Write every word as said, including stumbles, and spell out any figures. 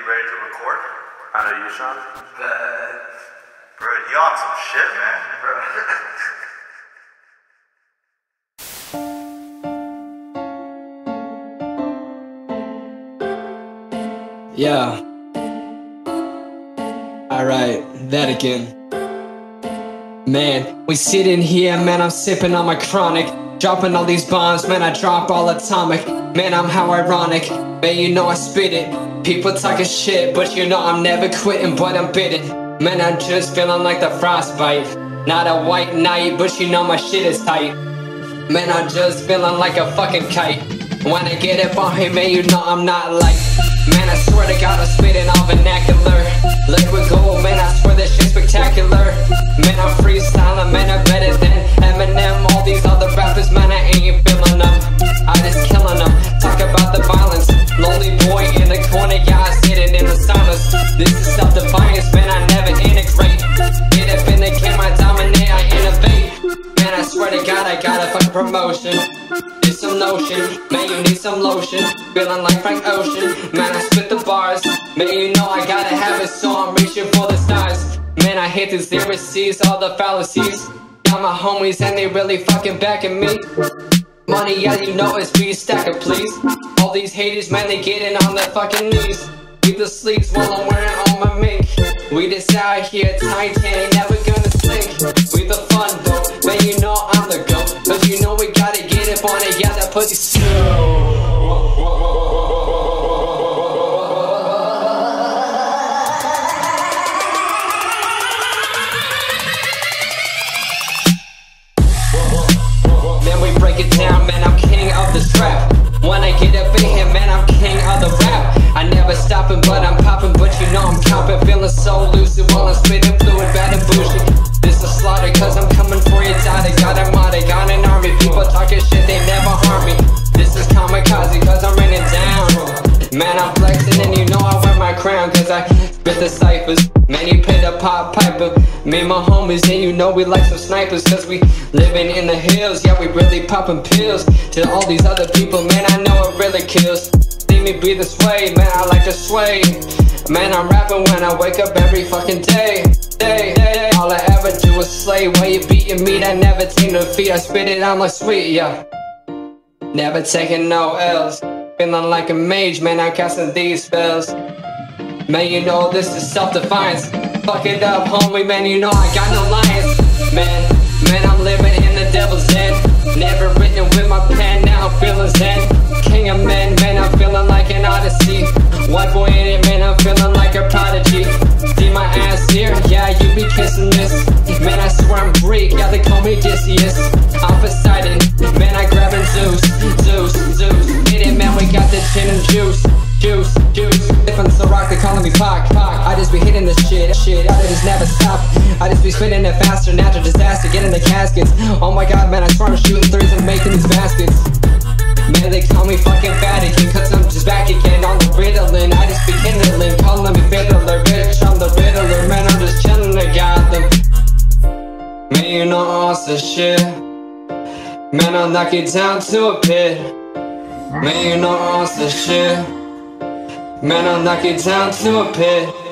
ready to record? I know you, Sean. Uh, bro, you on some shit, man, bro. Yeah. Alright, that again. Man, we sitting here, man, I'm sipping on my chronic. Dropping all these bombs, man, I drop all atomic. Man, I'm how ironic, man, you know I spit it. People talking shit, but you know I'm never quitting, but I'm bitten. Man, I'm just feeling like the frostbite. Not a white knight, but you know my shit is tight. Man, I'm just feeling like a fucking kite. When I get up on him, man, you know I'm not like. Man, I swear to God, I'm spitting all vernacular. Liquid gold, man, I swear this shit's spectacular. Man, I'm freestyling, man, I'm better than Eminem. All these other rappers, man, I ain't feeling them. I just killing them, talk about the violence. Lonely boy in the corner, yeah, I sitting in the silence. This is self-defiance, man, I never integrate. Get up in the game, I dominate, I innovate. Man, I swear to God, I got a fucking promotion. Need some lotion, man, you need some lotion. Feeling like Frank Ocean, man, I spit the bars. Man, you know I gotta have it, so I'm reaching for the stars. Man, I hate these lyrics, all the fallacies. Got my homies and they really fucking backing me. Money, yeah, you know it's be stacking, please. All these haters, man, they getting on their fucking knees. Keep the sleeves while I'm wearing all my mink. We just out here, tight, ain't never gonna sink. We the fun though, man, you know I'm the GOAT. Cause you know we gotta get up on it, yeah, that pussy slow. Man, we break it down, man, I'm king of the strap. When I get up in here, man, I'm king of the rap. I never stopping, but I'm popping, but you know I'm copping. Feeling so lucid while I'm spitting fluid, bad and bougie. This is slaughter, cause I'm coming for your daughter. Got a mother, got an army. People talking shit, they never harm me. This is kamikaze, cause I'm raining down. Man, I'm flexing and you know I wear my crown, cause I spit the ciphers. Man, you pay the pop piper. Me and my homies, and you know we like some snipers, cause we living in the hills. Yeah, we really popping pills. To all these other people, man, I know it really kills. See me be this way, man, I like to sway. Man, I'm rapping when I wake up every fucking day. Day, day. All I ever do is slay. While you beating me, I never take no defeat. I spit it, I'm like sweet, yeah. Never taking no L's. Feeling like a mage, man, I'm casting these spells. Man, you know this is self-defiance. Fuck it up, homie, man, you know I got no lions. Man, man, I'm living in the devil's den. Never written with my pen, now I'm feeling zen. King of men, man, I'm feeling like an odyssey. White boy in it, man, I'm feeling like a prodigy. See my ass here, yeah, you be kissing this. Man, I swear I'm Greek, yeah, they call me Odysseus. I'm Poseidon, man, I grabbing Zeus. Zeus, Zeus, hit it, man, we got the gin and juice. Juice, juice, if I'm the rock, they calling me Pac, Pac. I just be hitting this shit, shit, I just never stop. I just be spinning it faster, natural disaster, getting the caskets. Oh my god, man, I swear I'm shooting threes and making these baskets. Man, they call me fucking Vatican, cause I'm just back again on the Ritalin. I just be kindling, calling me fiddler, bitch, I'm the Riddler. Man, I'm just chilling, I got them. Man, you know all this shit. Man, I'll knock you down to a pit. Man, you know all this shit. Man, I'll knock you down to a pit.